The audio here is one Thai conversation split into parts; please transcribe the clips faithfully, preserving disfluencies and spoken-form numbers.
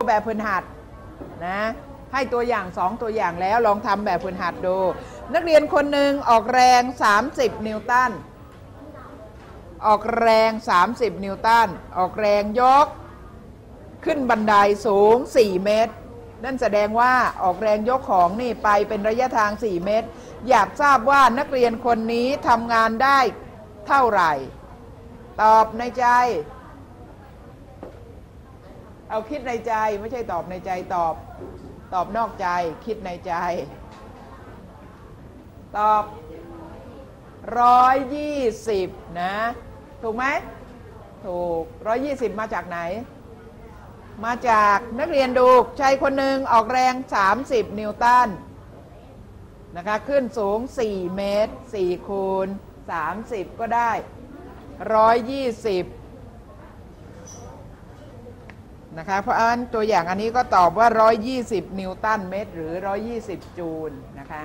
แบบฝึกหัดนะให้ตัวอย่างสองตัวอย่างแล้วลองทำแบบฝึกหัดดูนักเรียนคนหนึ่งออกแรงสามสิบนิวตันออกแรงสามสิบนิวตันออกแรงยกขึ้นบันไดสูงสี่เมตรนั่นแสดงว่าออกแรงยกของนี่ไปเป็นระยะทางสี่เมตรอยากทราบว่านักเรียนคนนี้ทำงานได้เท่าไหร่ตอบในใจเอาคิดในใจไม่ใช่ตอบในใจตอบตอบนอกใจคิดในใจตอบร้อยยี่สิบนะถูกไหมถูกร้อยยี่สิบมาจากไหนมาจากนักเรียนดูชายคนหนึ่งออกแรงสามสิบนิวตันนะคะขึ้นสูงสี่เมตรสี่คูณสามสิบก็ได้หนึ่งร้อยยี่สิบนะคะเพราะอันตัวอย่างอันนี้ก็ตอบว่าหนึ่งร้อยยี่สิบนิวตันเมตรหรือหนึ่งร้อยยี่สิบจูลนะคะ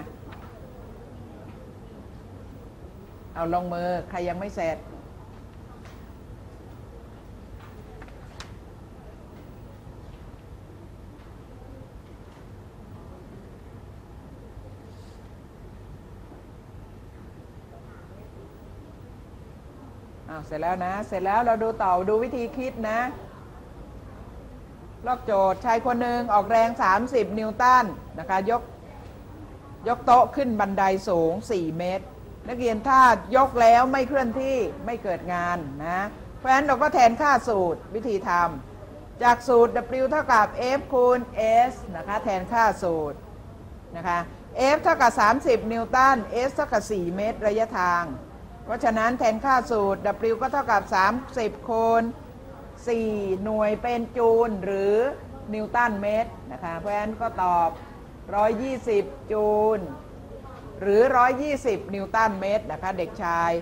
เอาลงมือใครยังไม่เสร็จอ้าวเสร็จแล้วนะเสร็จแล้วเราดูต่อดูวิธีคิดนะลอกโจทย์ชายคนหนึ่งออกแรงสามสิบนิวตันนะคะยกยกโต๊ะขึ้นบันไดสูงสี่เมตรนักเรียนถ้ายกแล้วไม่เคลื่อนที่ไม่เกิดงานนะเพราะฉะนั้นเราก็แทนค่าสูตรวิธีทำจากสูตร W เท่ากับ F คูณ S นะคะแทนค่าสูตรนะคะ F เท่ากับสามสิบนิวตัน S เท่ากับสี่เมตรระยะทางเพราะฉะนั้นแทนค่าสูตร W ก็เท่ากับสามสิบคูณสี่หน่วยเป็นจูลหรือนิวตันเมตรนะคะเพราะฉะนั้นก็ตอบหนึ่งร้อยยี่สิบจูลหรือหนึ่งร้อยยี่สิบนิวตันเมตรนะคะเด็กชาย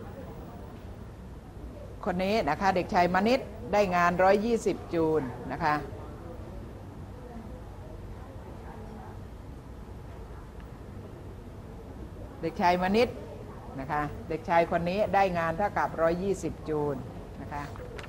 คนนี้นะคะเด็กชายมณิษฐ์ได้งานหนึ่งร้อยยี่สิบจูลนะคะเด็กชายมณิษฐ์นะคะเด็กชายคนนี้ได้งานเท่ากับหนึ่งร้อยยี่สิบจูลนะคะ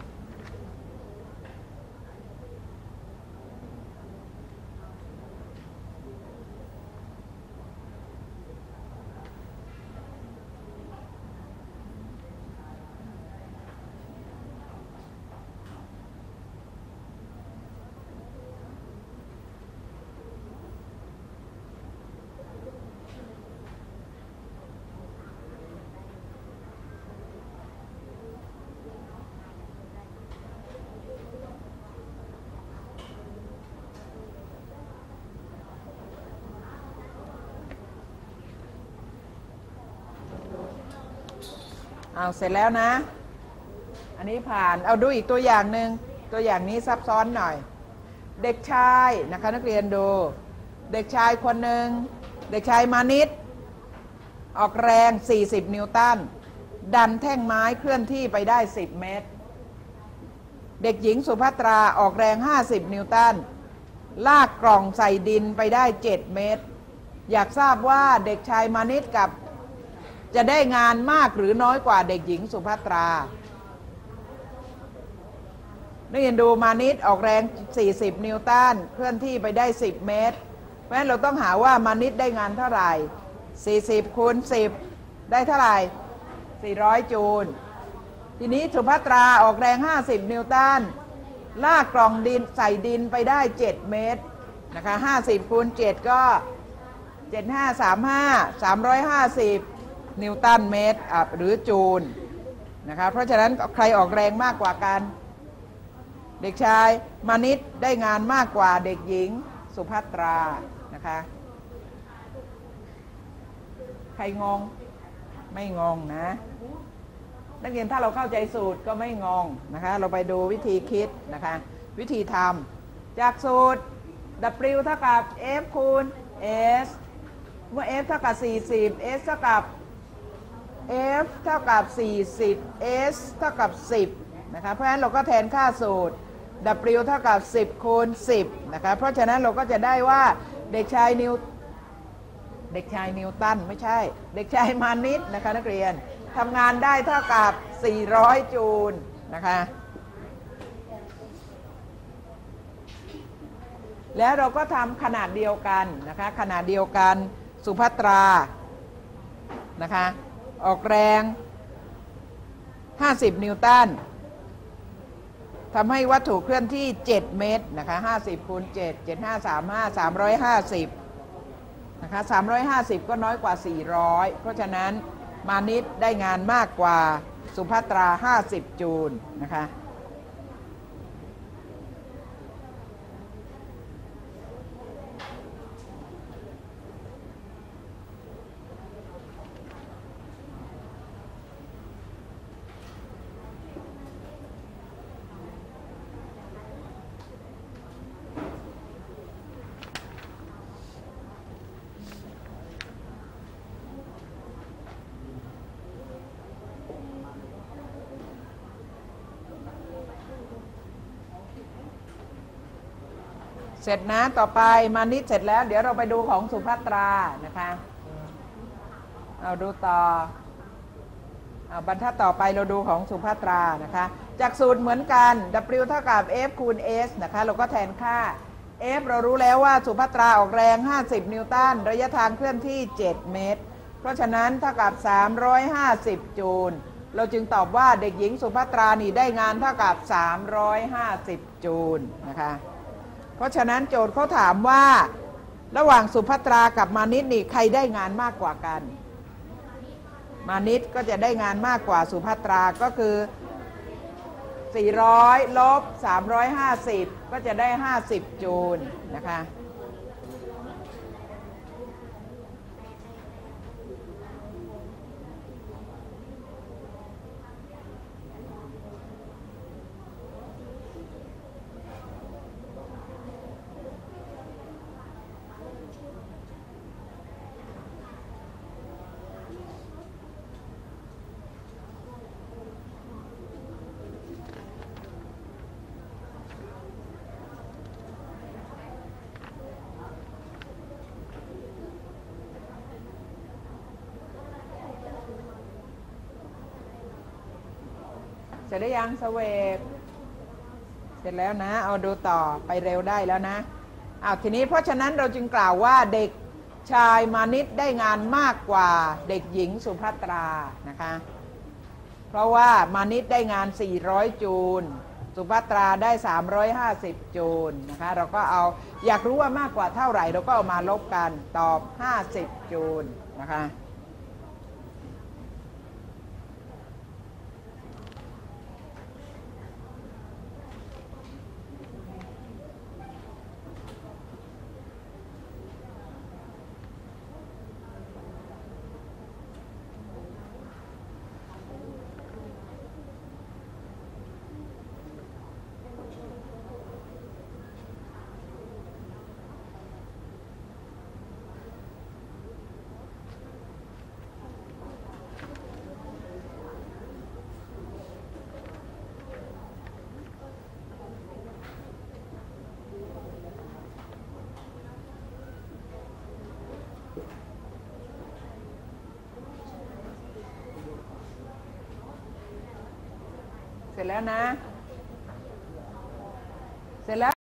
เอาเสร็จแล้วนะอันนี้ผ่านเอาดูอีกตัวอย่างหนึ่งตัวอย่างนี้ซับซ้อนหน่อยเด็กชายนะคะนักเรียนดูเด็กชายคนหนึ่งเด็กชายมานิตออกแรงสี่สิบนิวตันดันแท่งไม้เคลื่อนที่ไปได้สิบเมตรเด็กหญิงสุภัตราออกแรงห้าสิบนิวตันลากกล่องใส่ดินไปได้เจ็ดเมตรอยากทราบว่าเด็กชายมานิตกับจะได้งานมากหรือน้อยกว่าเด็กหญิงสุภัตรานักเรียนดูมานิตออกแรงสี่สิบนิวตันเคลื่อนที่ไปได้สิบเมตรเพราะฉะนั้นเราต้องหาว่ามานิตได้งานเท่าไหร่สี่สิบคูณสิบได้เท่าไหร่สี่ร้อยจูลทีนี้สุภัตราออกแรงห้าสิบนิวตันลากกล่องดินใส่ดินไปได้เจ็ดเมตรนะคะห้าสิบคูณเจ็ดก็เจ็ด ห้า สาม ห้า สามร้อยห้าสิบนิวตันเมตรหรือจูลนะคะเพราะฉะนั้นใครออกแรงมากกว่ากันเด็กชายมานิตได้งานมากกว่าเด็กหญิงสุภัตรานะคะใครงงไม่งงนะนักเรียนถ้าเราเข้าใจสูตรก็ไม่งงนะคะเราไปดูวิธีคิดนะคะวิธีทำจากสูตร W เท่ากับ F คูณ S เมื่อ F เท่ากับสี่สิบ S เท่ากับ F เท่ากับสี่สิบ S เท่ากับสิบนะคะเพราะฉะนั้นเราก็แทนค่าสูตร W เท่ากับสิบคูณสิบนะคะเพราะฉะนั้นเราก็จะได้ว่าเด็กชายนิวเด็กชายนิวตันไม่ใช่เด็กชายมานิตนะคะนักเรียนทำงานได้เท่ากับสี่ร้อยจูลนะคะแล้วเราก็ทำขนาดเดียวกันนะคะขนาดเดียวกันสุภัตรานะคะออกแรงห้าสิบนิวตันทำให้วัตถุเคลื่อนที่เจ็ดเมตรนะคะห้าสิบคูณเจ็ด เจ็ด ห้า สาม ห้า สามร้อยห้าสิบนะคะสามร้อยห้าสิบก็น้อยกว่าสี่ร้อยเพราะฉะนั้นมานิดได้งานมากกว่าสุภัตราห้าสิบจูลนะคะเสร็จนะต่อไปมานิดเสร็จแล้วเดี๋ยวเราไปดูของสุภัตรานะคะเอาดูต่อเอาบรรทัดต่อไปเราดูของสุภัตรานะคะจากสูตรเหมือนกัน W เท่ากับ F คูณ S นะคะเราก็แทนค่า F เรารู้แล้วว่าสุภัตราออกแรงห้าสิบนิวตันระยะทางเคลื่อนที่เจ็ดเมตรเพราะฉะนั้นเท่ากับสามร้อยห้าสิบจูลเราจึงตอบว่าเด็กหญิงสุภัตรานี่ได้งานเท่ากับสามร้อยห้าสิบจูลนะคะเพราะฉะนั้นโจทย์เขาถามว่าระหว่างสุภัตรากับมานิดนี่ใครได้งานมากกว่ากันมานิดก็จะได้งานมากกว่าสุภัตราก็คือสี่ร้อยลบสามร้อยห้าสิบก็จะได้ห้าสิบจูลนะคะเสร็จได้ยังสเวกเสร็จแล้วนะเอาดูต่อไปเร็วได้แล้วนะอ้าวทีนี้เพราะฉะนั้นเราจึงกล่าวว่าเด็กชายมานิดได้งานมากกว่าเด็กหญิงสุภัตรานะคะเพราะว่ามานิดได้งานสี่ร้อยจูลสุภัตราได้สามร้อยห้าสิบจูลนะคะเราก็เอาอยากรู้ว่ามากกว่าเท่าไหร่เราก็เอามาลบกันตอบห้าสิบจูลนะคะเสร็จแล้วนะเสร็จแล้ว